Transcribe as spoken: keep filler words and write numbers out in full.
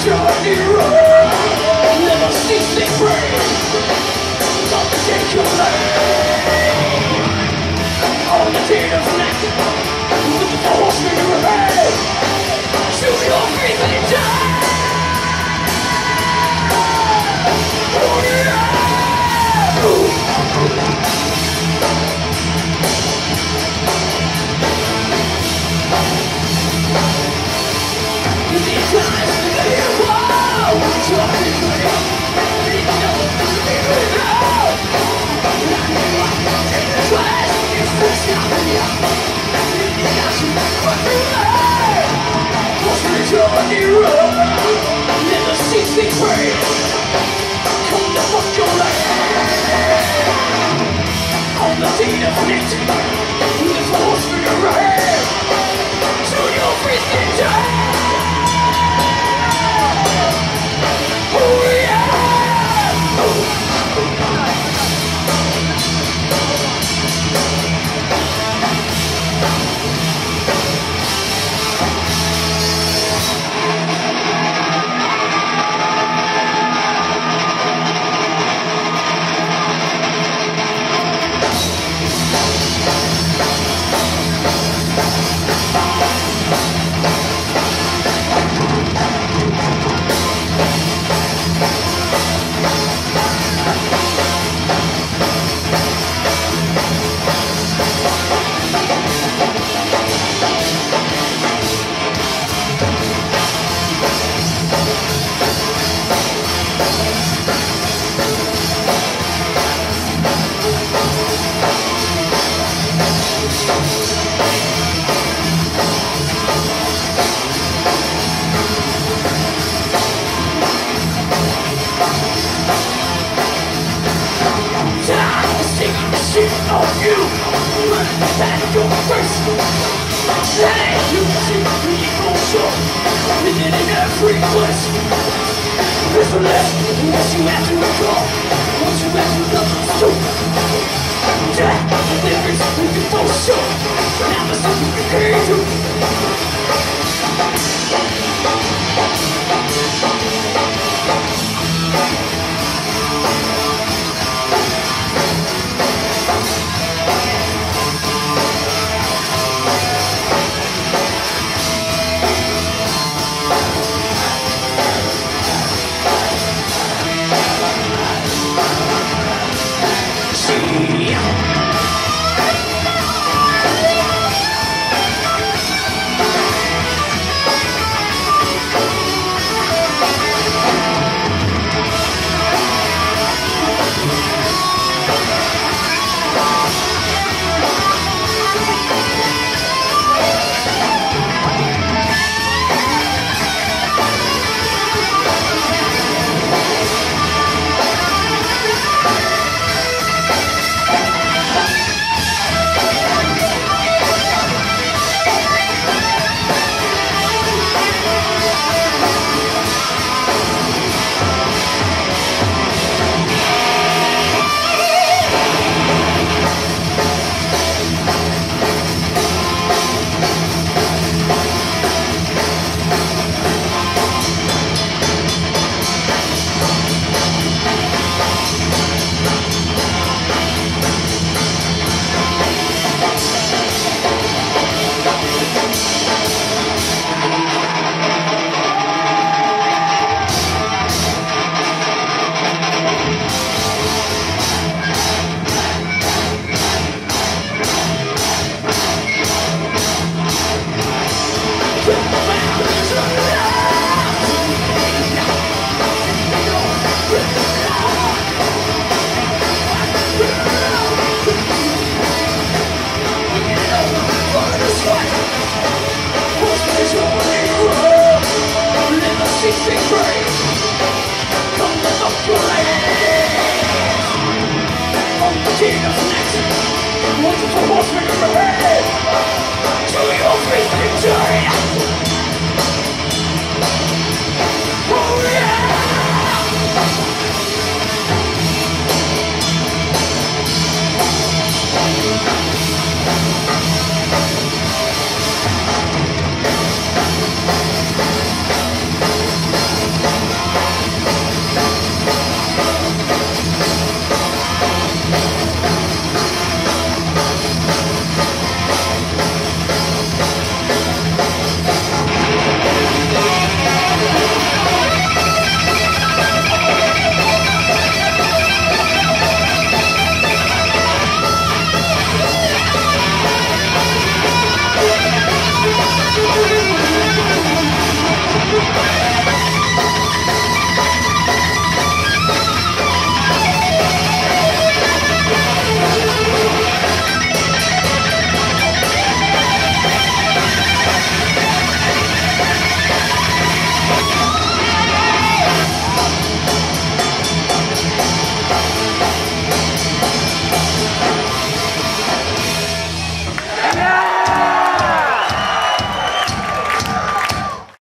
journey road, never cease to pray. Not to take your life. On the day of night, with the force in your head, shoot your faith and die. Oh yeah! These times, you are trying to journey road, never cease to pray. Come to fuck your life. On the deed of night, with the force for your head, to your freezing death. Oh yeah! On you, and your first hey, you see the equal show within in every place. There's a less what you have to recall, what you have to love to show. Death, there is the equal show. Now the something you can do. We'll be right back.